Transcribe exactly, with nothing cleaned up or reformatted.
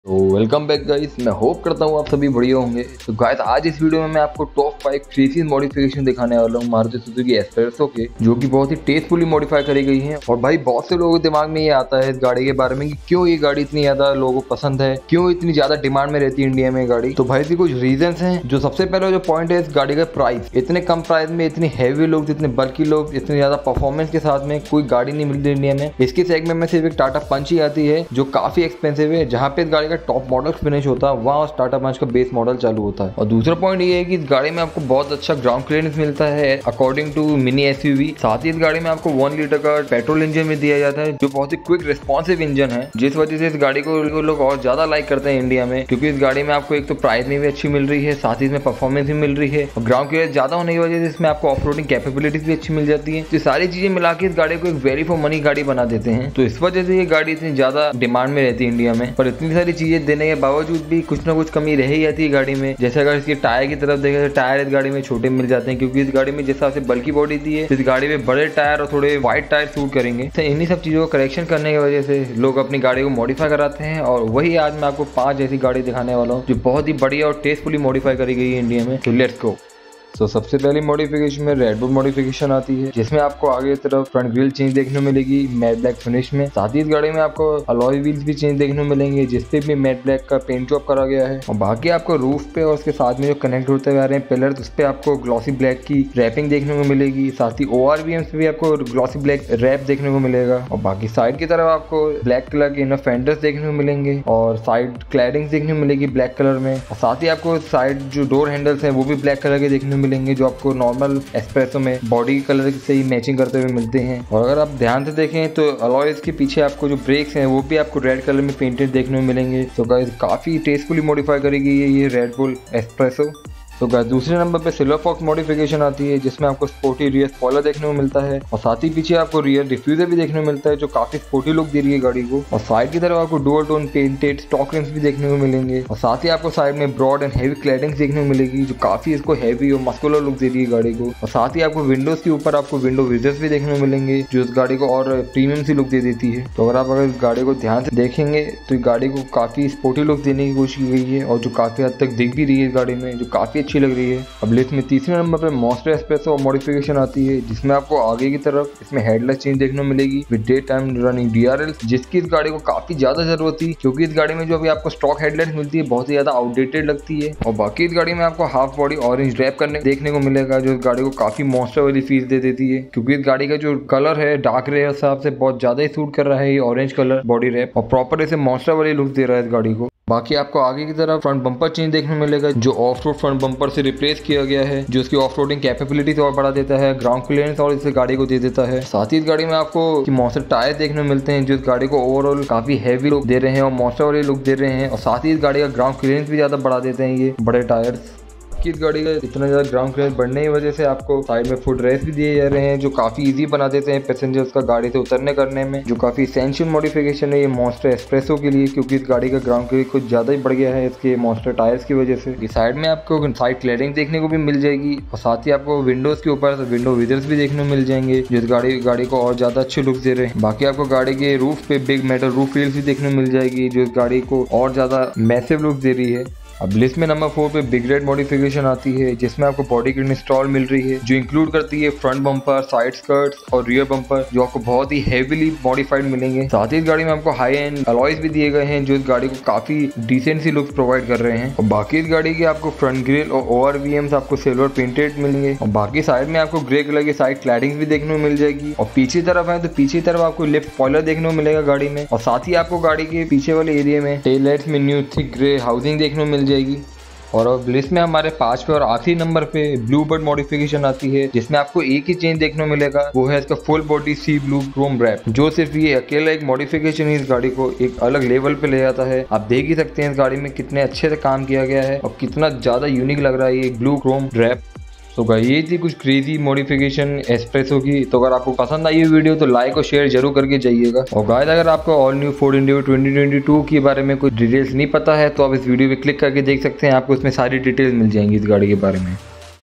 तो welcome back guys, मैं hope करता हूँ आप सभी बढ़िया होंगे। तो गाइस आज इस वीडियो में मैं आपको टॉप फाइव क्रेजी मॉडिफिकेशन दिखाने वाला हूँ मारुति सुजुकी एस्प्रेसो के, जो कि बहुत ही टेस्टफुली मॉडिफाई करी गई हैं। और भाई बहुत से लोगों के दिमाग में ये आता है इस गाड़ी के बारे में कि क्यों ये गाड़ी इतनी ज्यादा लोगों को पसंद है, क्यों इतनी ज्यादा डिमांड में रहती है इंडिया में गाड़ी। तो भाई इसके कुछ रीजन है। जो सबसे पहला जो पॉइंट है इस गाड़ी का प्राइस, इतने कम प्राइस में इतनी हैवी लुक, इतने बल्कि लुक, इतनी ज्यादा परफॉर्मेंस के साथ में कोई गाड़ी नहीं मिलती इंडिया में। इसके सेगमेंट में सिर्फ एक टाटा पंच ही आती है जो काफी एक्सपेंसिव है। जहाँ पे इस गाड़ी का टॉप मॉडल फिनिश होता है वहाँ टाटा पंच का बेस मॉडल चालू होता है। और दूसरा पॉइंट ये है कि इस गाड़ी में आपको बहुत अच्छा ग्राउंड क्लियरेंस मिलता है अकॉर्डिंग टू मिनी एसयूवी। साथ ही इस गाड़ी में आपको वन लीटर का पेट्रोल इंजन भी दिया जाता है जो बहुत ही क्विक रिस्पॉन्सिव इंजन है, जिस वजह से इस गाड़ी को लोग और ज्यादा लाइक करते हैं इंडिया में। क्योंकि इस गाड़ी में आपको एक तो प्राइस में भी अच्छी मिल रही है, साथ ही इसमें परफॉर्मेंस भी मिल रही है और ग्राउंड क्लियरेंस ज्यादा होने की वजह से इसमें आपको ऑफ रोडिंग कैपेबिलिटीज भी अच्छी मिल जाती है। तो सारी चीजें मिला के इस गाड़ी को एक वैल्यू फॉर मनी गाड़ी बना देते हैं। तो इस वजह से ये गाड़ी इतनी ज्यादा डिमांड में रहती है इंडिया में। पर इतनी सारी चीजें देने के बावजूद भी कुछ ना कुछ कमी रह ही जाती है गाड़ी में। जैसे अगर इसके टायर की तरफ देखें तो टायर इस गाड़ी में छोटे मिल जाते हैं, क्योंकि इस गाड़ी में जिस हिसाब से बल्कि बॉडी दी है, इस गाड़ी में बड़े टायर और थोड़े वाइड टायर सूट करेंगे। तो इन्हीं सब चीजों को करेक्शन करने की वजह से लोग अपनी गाड़ी को मॉडिफाई कराते हैं। और वही आज मैं आपको पांच ऐसी गाड़ी दिखाने वाला हूँ जो बहुत ही बढ़िया और टेस्टफुली मॉडिफाई करी गई है इंडिया में। तो लेट्स गो। तो so, सबसे पहली मॉडिफिकेशन में रेड बुल मॉडिफिकेशन आती है, जिसमें आपको आगे की तरफ फ्रंट ग्रिल चेंज देखने को मिलेगी मैट ब्लैक फिनिश में। साथ ही इस गाड़ी में आपको अलॉय व्हील्स भी चेंज देखने को मिलेंगे, जिसपे भी मैट ब्लैक का पेंट जॉब करा गया है। और बाकी आपको रूफ पे और उसके साथ में जो कनेक्ट होते हुए आ रहे हैं पिलर, उस पे आपको ग्लॉसी ब्लैक की रैपिंग देखने को मिलेगी। साथ ही ओ आर वी एम्स पे भी आपको ग्लॉसी ब्लैक रैप देखने को मिलेगा। और बाकी साइड की तरफ आपको ब्लैक कलर के इनर फेंडर्स देखने को मिलेंगे और साइड क्लैडिंग देखने को मिलेगी ब्लैक कलर में। और साथ ही आपको साइड जो डोर हैंडल्स हैं वो भी ब्लैक कलर के देखने को मिलेंगे, जो आपको नॉर्मल एस्प्रेसो में बॉडी कलर से ही मैचिंग करते हुए मिलते हैं। और अगर आप ध्यान से देखें तो अलॉयज के पीछे आपको जो ब्रेक्स हैं वो भी आपको रेड कलर में पेंटेड देखने को मिलेंगे। तो गाइस काफी टेस्टफुली मॉडिफाई करी गई है ये रेड बुल एस्प्रेसो। तो गाइस दूसरे नंबर पे सिल्वर फॉक्स मॉडिफिकेशन आती है, जिसमें आपको स्पोर्टी रियर स्पॉइलर देखने को मिलता है और साथ ही पीछे आपको रियर डिफ्यूजर भी देखने को मिलता है, जो काफी स्पोर्टी लुक दे रही है गाड़ी को। और साइड की तरफ आपको dual tone painted stock rims भी देखने को मिलेंगे। और साथ ही आपको साइड में ब्रॉड एंड हैवी क्लैडिंग्स देखने को मिलेगी, जो काफी इसको हैवी और मस्कुलर लुक दे रही है गाड़ी को। और साथ ही आपको विंडोज के ऊपर आपको विंडो विजर्स भी देखने को मिलेंगे, जो इस गाड़ी को और प्रीमियम सी लुक दे देती है। तो अगर आप अगर इस गाड़ी को ध्यान से देखेंगे तो इस गाड़ी को काफी स्पोर्टी लुक देने की कोशिश की गई है और जो काफी हद तक दिख भी रही है इस गाड़ी में, जो काफी अच्छी लग रही है। लिस्ट में तीसरे नंबर पे मॉन्स्टर एस्प्रेसो मॉडिफिकेशन आती है, जिसमें आपको आगे की तरफ इसमें हेडलाइट चेंज देखने को मिलेगी with day time running D R L, जिसकी इस गाड़ी को काफी ज्यादा जरूरत थी, क्योंकि इस गाड़ी में जो अभी आपको स्टॉक हेडलाइट मिलती है बहुत ही ज्यादा आउटडेटेड लगती है। और बाकी इस गाड़ी में आपको हाफ बॉडी ऑरेंज रैप करने देखने को मिलेगा, जो इस गाड़ी को काफी मॉन्स्टर वाली फील दे देती है, क्योंकि इस गाड़ी का जो कलर है डार्क रे हिसाब से बहुत ज्यादा ही सूट कर रहा है ये ऑरेंज कलर बॉडी रैप, और प्रॉपर इसे मॉन्स्टर वाली लुक दे रहा है इस गाड़ी को। बाकी आपको आगे की तरफ फ्रंट बम्पर चेंज देखने को मिलेगा, जो ऑफ रोड फ्रंट बम्पर से रिप्लेस किया गया है, जो इसकी ऑफ रोडिंग कैपेबिलिटी और बढ़ा देता है, ग्राउंड क्लियरेंस और इस गाड़ी को दे देता है। साथ ही इस गाड़ी में आपको मॉन्स्टर टायर देखने को मिलते हैं, जो इस गाड़ी को ओवरऑल काफी हैवी लुक दे रहे हैं और मॉन्स्टर वाली लुक दे रहे हैं। और साथ ही इस गाड़ी का ग्राउंड क्लियरेंस भी ज्यादा बढ़ा देते हैं ये बड़े टायर्स। कि इस गाड़ी का इतना ज़्यादा ग्राउंड क्लियरेंस बढ़ने की वजह से आपको साइड में फुट रेस्ट भी दिए जा रहे हैं, जो काफ़ी इजी बना देते हैं पैसेंजर्स का गाड़ी से उतरने करने में, जो काफ़ी एसेंशियल मॉडिफिकेशन है ये मॉन्स्टर एस्प्रेसो के लिए, क्योंकि इस गाड़ी का ग्राउंड क्लियरेंस कुछ ज़्यादा ही बढ़ गया है इसके मॉन्स्टर टायर्स की वजह से। इस साइड में आपको साइड क्लैडिंग देखने को भी मिल जाएगी और साथ ही आपको विंडोज़ के ऊपर विंडो विजर्स भी देखने को मिल जाएंगे, जो इस गाड़ी गाड़ी को और ज़्यादा अच्छे लुक दे रहे हैं। बाकी आपको गाड़ी के रूफ पे बिग मेटल रूफ व्हील्स भी देखने को मिल जाएगी, जो इस गाड़ी को और ज़्यादा मैसिव लुक दे रही है। अब लिस्ट में नंबर फोर पे बिग रेड मॉडिफिकेशन आती है, जिसमें आपको बॉडी किट इंस्टॉल मिल रही है, जो इंक्लूड करती है फ्रंट बम्पर, साइड स्कर्ट्स और रियर बम्पर, जो आपको बहुत ही हेवीली मॉडिफाइड मिलेंगे। साथ ही इस गाड़ी में आपको हाई एंड अलॉयज भी दिए गए हैं, जो इस गाड़ी को काफी डिसेंट सी लुक प्रोवाइड कर रहे हैं। और बाकी इस गाड़ी की आपको फ्रंट ग्रिल और ओ आर वी एम्स आपको सिल्वर पेंटेड मिलेंगे। और बाकी साइड में आपको ग्रे कलर की साइड क्लैडिंग भी देखने को मिल जाएगी। और पीछे तरफ है तो पीछे तरफ आपको लिफ्ट स्पॉइलर देखने को मिलेगा गाड़ी में। और साथ ही आपको गाड़ी के पीछे वाले एरिया में टेल लाइट्स में न्यू थिक ग्रे हाउसिंग देखने को मिल जाएगी। और अब लिस्ट में हमारे पांच पे और आखिरी नंबर पे ब्लू बर्ड मॉडिफिकेशन आती है, जिसमें आपको एक ही चेंज देखने को मिलेगा, वो है इसका full body sea blue chrome wrap, जो सिर्फ ये अकेला एक मॉडिफिकेशन ही इस गाड़ी को एक अलग लेवल पे ले जाता है। आप देख ही सकते हैं इस गाड़ी में कितने अच्छे से काम किया गया है और कितना ज्यादा यूनिक लग रहा है ये ब्लू क्रोम रैप। तो गाइस ये थी कुछ क्रेजी मॉडिफिकेशन एस्प्रेसो की। तो अगर आपको पसंद आई वीडियो तो लाइक और शेयर जरूर करके जाइएगा। और गाइस अगर आपको all new Ford Endeavour twenty twenty two के बारे में कुछ डिटेल्स नहीं पता है तो आप इस वीडियो पे क्लिक करके देख सकते हैं, आपको इसमें सारी डिटेल्स मिल जाएंगी इस गाड़ी के बारे में।